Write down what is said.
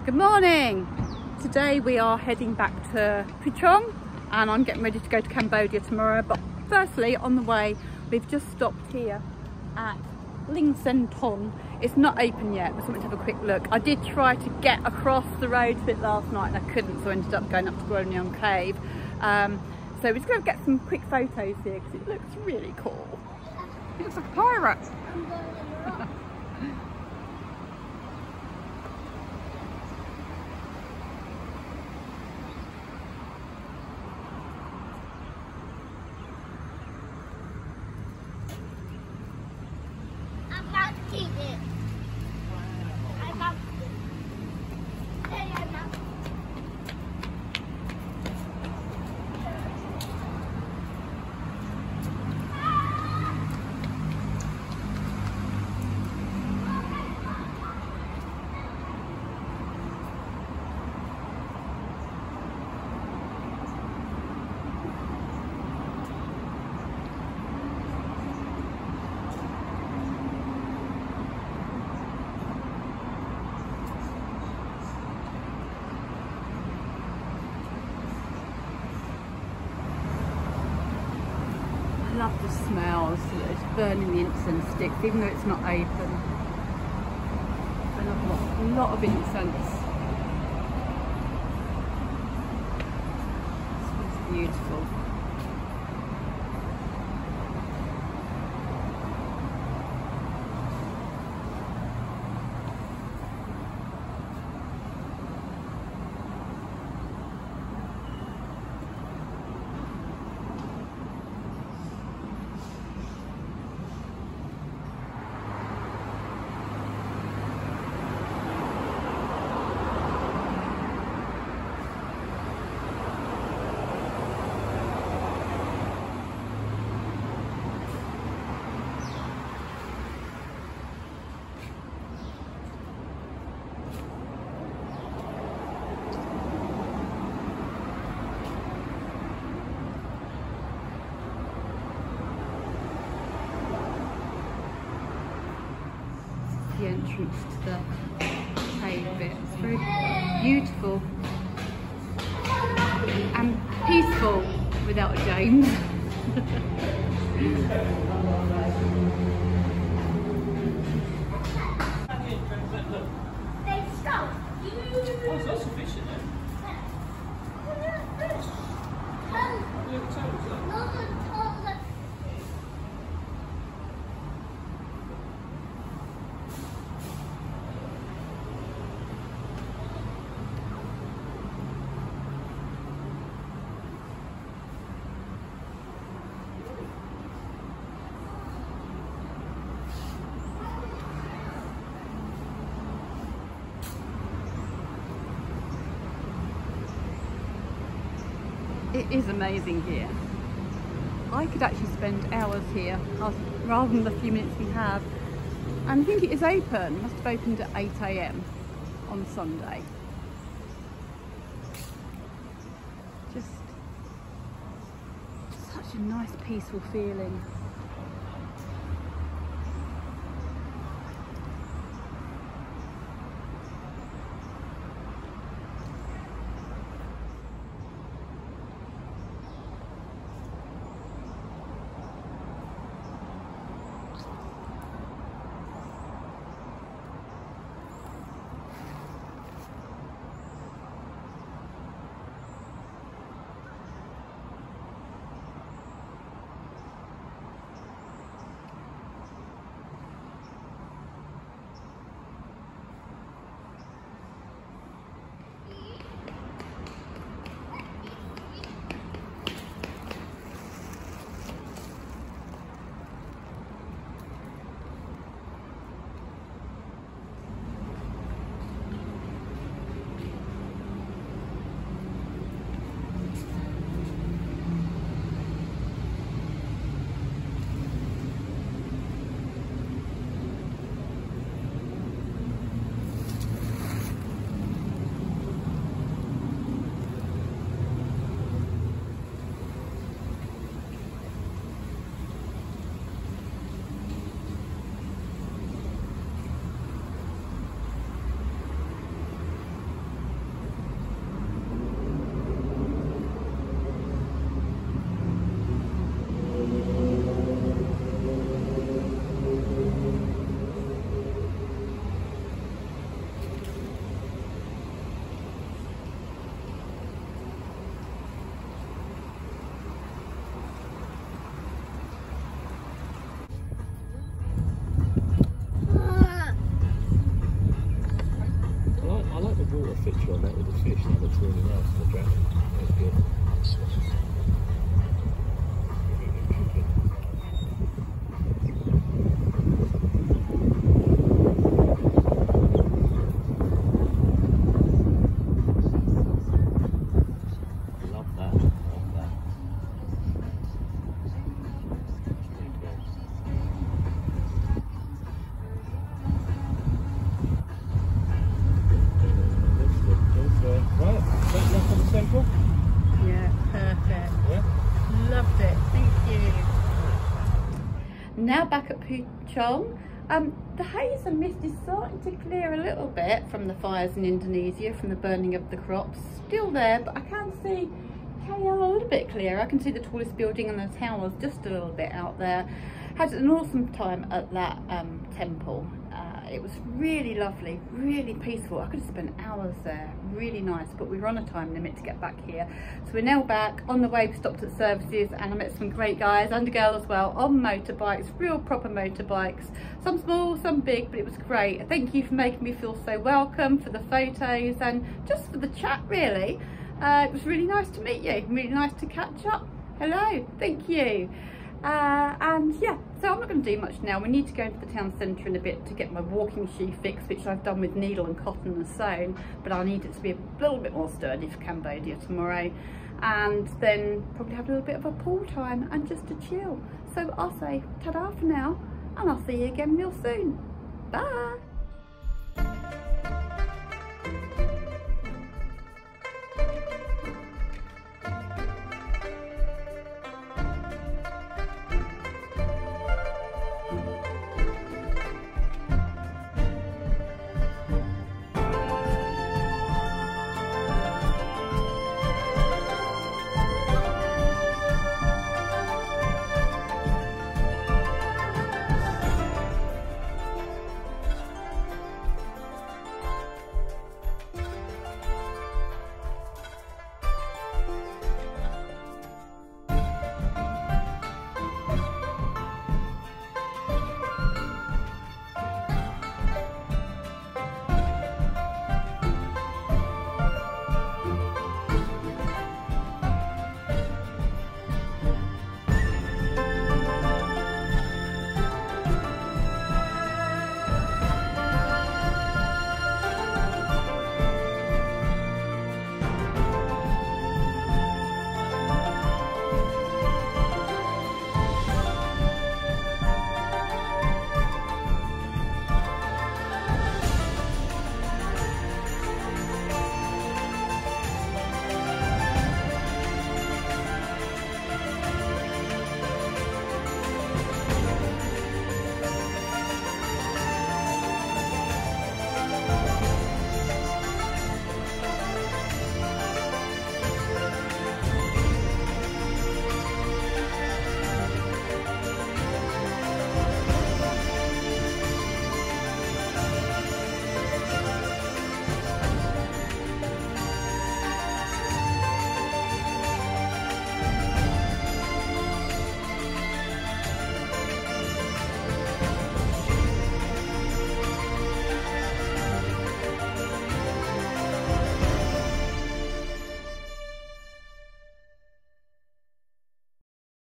Good morning! Today we are heading back to Puchong and I'm getting ready to go to Cambodia tomorrow, but firstly on the way we've just stopped here at Ling Tong. It's not open yet, but something to have a quick look. I did try to get across the road to it last night and I couldn't, so I ended up going up to Puchong Cave. So we're just going to get some quick photos here because it looks really cool. It looks like a pirate. I love the smells. It's burning the incense sticks, even though it's not open. And I've got a lot of incense. It's beautiful. The entrance to the cave bit. It's very beautiful and peaceful without a James. It is amazing here. I could actually spend hours here rather than the few minutes we have. And I think it is open. It must have opened at 8 AM on Sunday. Just such a nice peaceful feeling. like the water feature on that with the fish. That looks really nice. The dragon. That's good. Yeah, perfect. Yeah. Loved it. Thank you. Now back at Puchong. The haze and mist is starting to clear a little bit from the fires in Indonesia, from the burning of the crops. Still there, but I can see KL a little bit clearer. I can see the tallest building in the town was just a little bit out there. Had an awesome time at that temple. It was really lovely, really peaceful. I could have spent hours there, really nice, but we were on a time limit to get back here. So we're now back. On the way we stopped at services and I met some great guys and a girl as well on motorbikes, real proper motorbikes. Some small, some big, but it was great. Thank you for making me feel so welcome, for the photos and just for the chat really. It was really nice to meet you, really nice to catch up. Hello, thank you. And yeah, so I'm not going to do much now. We need to go into the town centre in a bit to get my walking shoe fixed, which I've done with needle and cotton and sewn, but I need it to be a little bit more sturdy for Cambodia tomorrow, and then probably have a little bit of a pool time and just to chill. So I'll say ta-da for now, and I'll see you again real soon. Bye.